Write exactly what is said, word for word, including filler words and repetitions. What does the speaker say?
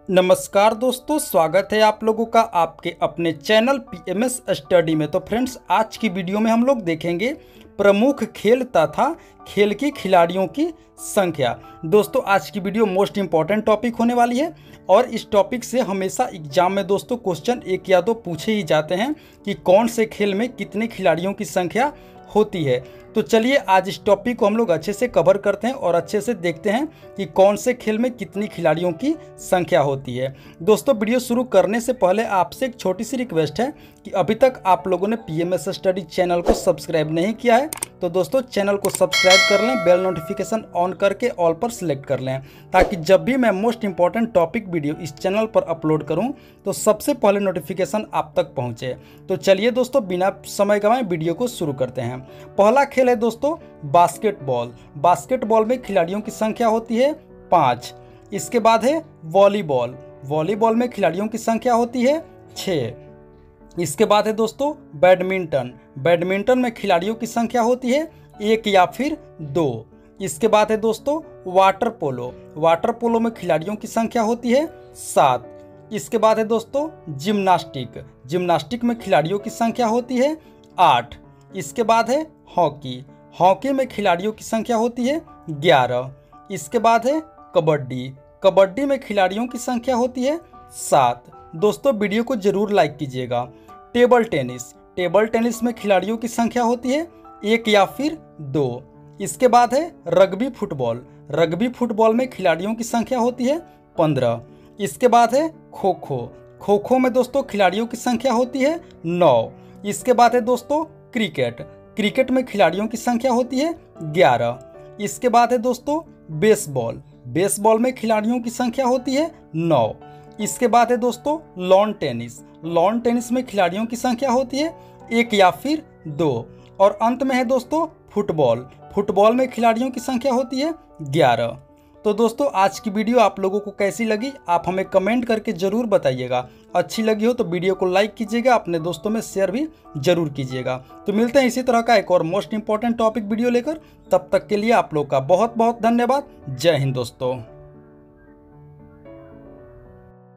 नमस्कार दोस्तों, स्वागत है आप लोगों का आपके अपने चैनल पीएमएस स्टडी में। तो फ्रेंड्स, आज की वीडियो में हम लोग देखेंगे प्रमुख खेल तथा खेल के खिलाड़ियों की संख्या। दोस्तों, आज की वीडियो मोस्ट इंपॉर्टेंट टॉपिक होने वाली है और इस टॉपिक से हमेशा एग्जाम में दोस्तों क्वेश्चन एक या दो पूछे ही जाते हैं कि कौन से खेल में कितने खिलाड़ियों की संख्या होती है। तो चलिए आज इस टॉपिक को हम लोग अच्छे से कवर करते हैं और अच्छे से देखते हैं कि कौन से खेल में कितनी खिलाड़ियों की संख्या होती है। दोस्तों, वीडियो शुरू करने से पहले आपसे एक छोटी सी रिक्वेस्ट है कि अभी तक आप लोगों ने पीएमएस स्टडी चैनल को सब्सक्राइब नहीं किया है तो दोस्तों चैनल को सब्सक्राइब कर लें, बेल नोटिफिकेशन ऑन करके ऑल पर सिलेक्ट कर लें, ताकि जब भी मैं मोस्ट इंपॉर्टेंट टॉपिक वीडियो इस चैनल पर अपलोड करूं तो सबसे पहले नोटिफिकेशन आप तक पहुंचे। तो चलिए दोस्तों, बिना समय गंवाए वीडियो को शुरू करते हैं। पहला खेल है दोस्तों बास्केटबॉल। बास्केटबॉल में खिलाड़ियों की संख्या होती है पाँच। इसके बाद है वॉलीबॉल। वॉलीबॉल में खिलाड़ियों की संख्या होती है छः। इसके बाद है दोस्तों बैडमिंटन। बैडमिंटन में खिलाड़ियों की संख्या होती है एक या फिर दो। इसके बाद है दोस्तों वाटर पोलो। वाटर पोलो में खिलाड़ियों की संख्या होती है सात। इसके बाद है दोस्तों जिम्नास्टिक। जिम्नास्टिक में खिलाड़ियों की संख्या होती है आठ। इसके बाद है हॉकी। हॉकी में खिलाड़ियों की संख्या होती है ग्यारह। इसके बाद है कबड्डी। कबड्डी में खिलाड़ियों की संख्या होती है सात। दोस्तों, वीडियो को जरूर लाइक कीजिएगा। Table tennis. टेबल टेनिस में खिलाड़ियों की संख्या होती है एक या फिर दो। इसके बाद है रग्बी फुटबॉल। रग्बी फुटबॉल में खिलाड़ियों की संख्या होती है पंद्रह। इसके बाद है खो खो। खो खो में दोस्तों खिलाड़ियों की संख्या होती है नौ। इसके बाद है दोस्तों क्रिकेट। क्रिकेट में खिलाड़ियों की संख्या होती है ग्यारह। इसके बाद है दोस्तों बेसबॉल। बेसबॉल में खिलाड़ियों की संख्या होती है नौ। इसके बाद है दोस्तों लॉन टेनिस। लॉन टेनिस में खिलाड़ियों की संख्या होती है एक या फिर दो। और अंत में है दोस्तों फुटबॉल। फुटबॉल में खिलाड़ियों की संख्या होती है ग्यारह। तो दोस्तों, आज की वीडियो आप लोगों को कैसी लगी आप हमें कमेंट करके ज़रूर बताइएगा। अच्छी लगी हो तो वीडियो को लाइक कीजिएगा, अपने दोस्तों में शेयर भी जरूर कीजिएगा। तो मिलते हैं इसी तरह का एक और मोस्ट इंपॉर्टेंट टॉपिक वीडियो लेकर। तब तक के लिए आप लोग का बहुत बहुत धन्यवाद। जय हिंद दोस्तों।